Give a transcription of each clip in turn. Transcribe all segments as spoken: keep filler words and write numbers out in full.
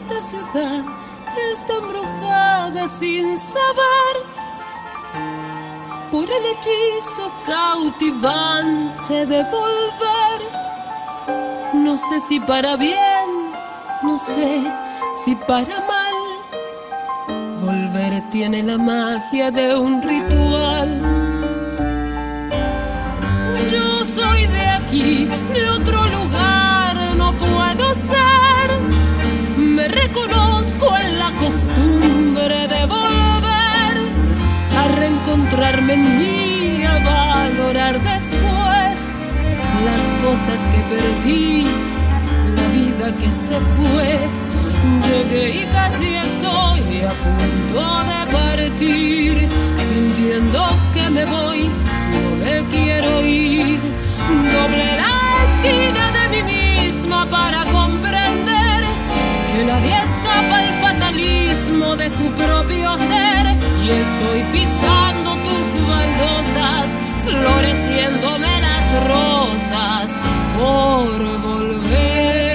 Esta ciudad está embrujada sin saber por el hechizo cautivante de volver. No sé si para bien, no sé si para mal. Volver tiene la magia de un ritual. Yo soy de aquí, de otro lugar, no puedo ser. Me reconozco en la costumbre de volver a reencontrarme en mí, a valorar después las cosas que perdí, la vida que se fue. Llegué y casi estoy a punto de partir, sintiendo que me voy y no me quiero ir. Doblé la esquina de mí misma para comprender que nadie escapa al fatalismo de su propio ser. Y estoy pisando tus baldosas, floreciéndome las rosas por volver.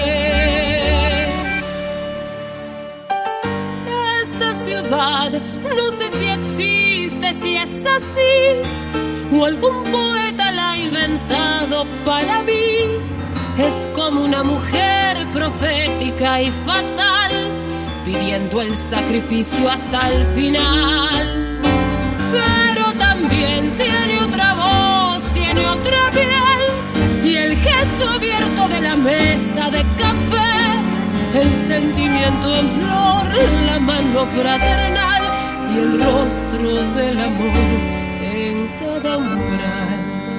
Esta ciudad no sé si existe, si es así, o algún poeta la ha inventado para mí. Es como una mujer profética y fatal, pidiendo el sacrificio hasta el final. Pero también tiene otra voz, tiene otra piel, y el gesto abierto de la mesa de café, el sentimiento en flor, la mano fraternal y el rostro del amor en cada umbral.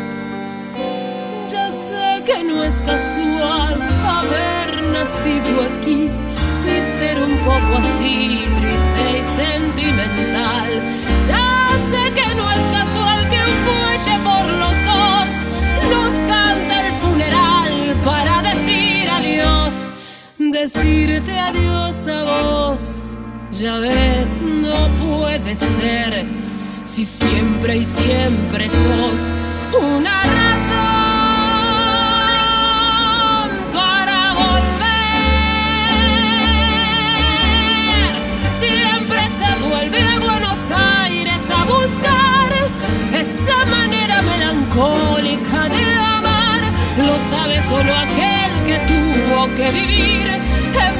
Ya sé que no es casual haber nacido aquí y ser un poco así, triste y sentimental. Ya sé que no es casual que un fuelle por los dos nos canta el funeral para decir adiós. Decirte adiós a vos, ya ves, no puede ser, si siempre y siempre sos una razón para volver. Siempre se vuelve a Buenos Aires a buscar esa manera melancólica de amar. Lo sabe solo aquel que tuvo que vivir en